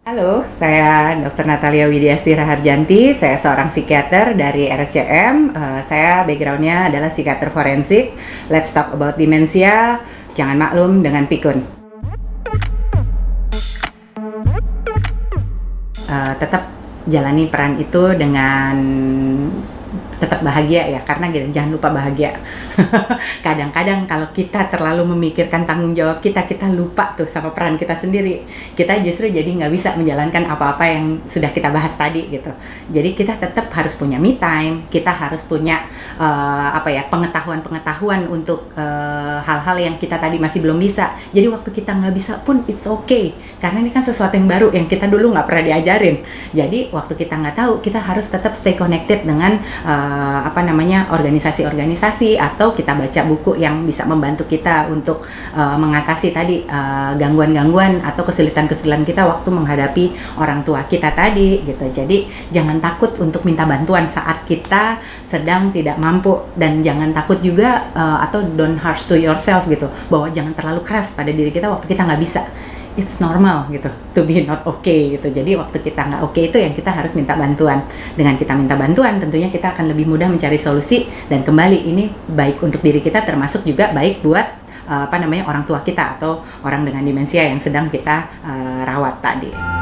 Halo, saya Dr. Natalia Widiasti Raharjanti. Saya seorang psikiater dari RSCM. Saya backgroundnya adalah psikiater forensik. Let's talk about demensia. Jangan maklum dengan pikun. Tetap jalani peran itu dengan tetap bahagia ya, karena gitu, jangan lupa bahagia. Kadang-kadang kalau kita terlalu memikirkan tanggung jawab kita lupa tuh sama peran kita sendiri. Kita justru jadi nggak bisa menjalankan apa-apa yang sudah kita bahas tadi gitu. Jadi kita tetap harus punya me time, kita harus punya pengetahuan untuk hal-hal yang kita tadi masih belum bisa. Jadi waktu kita nggak bisa pun it's okay, karena ini kan sesuatu yang baru yang kita dulu nggak pernah diajarin. Jadi waktu kita nggak tahu, kita harus tetap stay connected dengan organisasi-organisasi, atau kita baca buku yang bisa membantu kita untuk mengatasi tadi gangguan-gangguan atau kesulitan-kesulitan kita waktu menghadapi orang tua kita tadi gitu. Jadi jangan takut untuk minta bantuan saat kita sedang tidak mampu, dan jangan takut juga atau don't harsh to yourself gitu, bahwa jangan terlalu keras pada diri kita waktu kita nggak bisa. It's normal gitu, to be not okay gitu. Jadi waktu kita nggak okay itu yang kita harus minta bantuan. Dengan kita minta bantuan, tentunya kita akan lebih mudah mencari solusi, dan kembali ini baik untuk diri kita, termasuk juga baik buat orang tua kita atau orang dengan demensia yang sedang kita rawat tadi.